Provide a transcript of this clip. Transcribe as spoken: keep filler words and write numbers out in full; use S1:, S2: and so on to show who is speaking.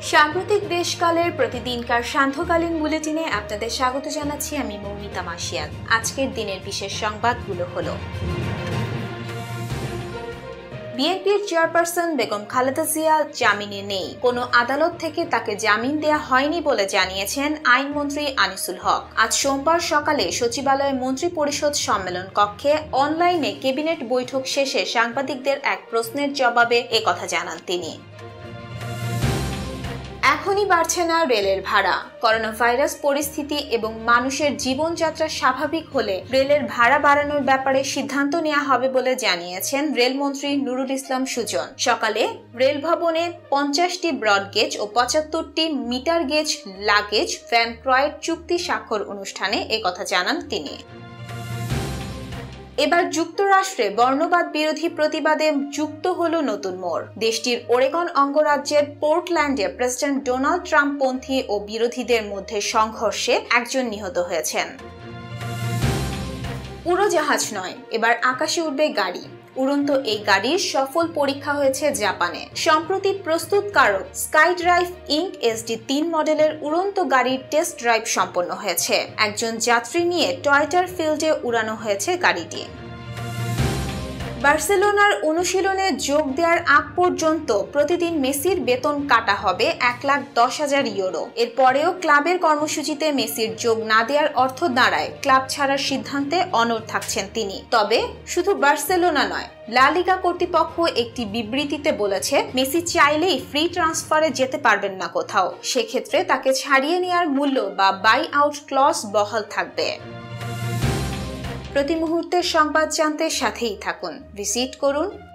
S1: সাম্প্রতিক দেশকালের প্রতিদিনকার সান্ধ্যকালীন বুলেটিনে আপনাদের স্বাগত জানাচ্ছি আমি মৌমিতা মাসিয়াত। আজকের দিনের বিশেষ সংবাদগুলো হলো: বিএনপির চেয়ারপারসন বেগম খালেদা জিয়া জামিনে নেই, কোনো আদালত থেকে তাকে জামিন দেয়া হয়নি বলে জানিয়েছেন আইনমন্ত্রী আনিসুল হক। আজ সোমবার সকালে সচিবালয়ে মন্ত্রী পরিষদ সম্মেলন কক্ষে অনলাইনে ক্যাবিনেট বৈঠক শেষে সাংবাদিকদের এক প্রশ্নের জবাবে একথা জানান তিনি। এখনই বাড়ছে না রেলের ভাড়া। করোনা ভাইরাস পরিস্থিতি এবং মানুষের জীবনযাত্রা স্বাভাবিক হলে রেলের ভাড়া বাড়ানোর ব্যাপারে সিদ্ধান্ত নেওয়া হবে বলে জানিয়েছেন রেলমন্ত্রী নুরুল ইসলাম সুজন। সকালে রেল ভবনে পঞ্চাশটি ব্রডগেজ ও পঁচাত্তরটি মিটার গেজ লাগেজ ভ্যান ক্রয়ের চুক্তি স্বাক্ষর অনুষ্ঠানে একথা জানান তিনি। এবার যুক্তরাষ্ট্রে বর্ণবাদ বিরোধী প্রতিবাদে যুক্ত হলো নতুন মোড়। দেশটির ওরেগন অঙ্গরাজ্যের পোর্টল্যান্ডে প্রেসিডেন্ট ডোনাল্ড ট্রাম্পপন্থী ও বিরোধীদের মধ্যে সংঘর্ষে একজন নিহত হয়েছেন। উড়োজাহাজ নয়, এবার আকাশে উঠবে গাড়ি। উড়ন্ত এই গাড়ির সফল পরীক্ষা হয়েছে জাপানে। সম্প্রতি প্রস্তুতকারক স্কাই ড্রাইভ ইনক এসডি তিন মডেলের উড়ন্ত গাড়ির টেস্ট ড্রাইভ সম্পন্ন হয়েছে। একজন যাত্রী নিয়ে টয়টার ফিল্ডে উড়ানো হয়েছে গাড়িটি। বার্সেলোনার অনুশীলনে যোগ দেওয়ার আগ পর্যন্ত প্রতিদিন মেসির বেতন কাটা হবে এক লাখ দশ হাজার ইউরো। এরপরেও ক্লাবের কর্মসূচিতে মেসির যোগ না দেওয়ার অর্থ দাঁড়ায় ক্লাব ছাড়ার সিদ্ধান্তে অনড় থাকছেন তিনি। তবে শুধু বার্সেলোনা নয়, লা লিগা কর্তৃপক্ষ একটি বিবৃতিতে বলেছে মেসি চাইলেই ফ্রি ট্রান্সফারে যেতে পারবেন না কোথাও। সেক্ষেত্রে তাকে ছাড়িয়ে নেওয়ার মূল্য বা বাই আউট ক্লজ বহাল থাকবে। প্রতি মুহূর্তের সংবাদ জানতে সাথেই থাকুন। ভিজিট করুন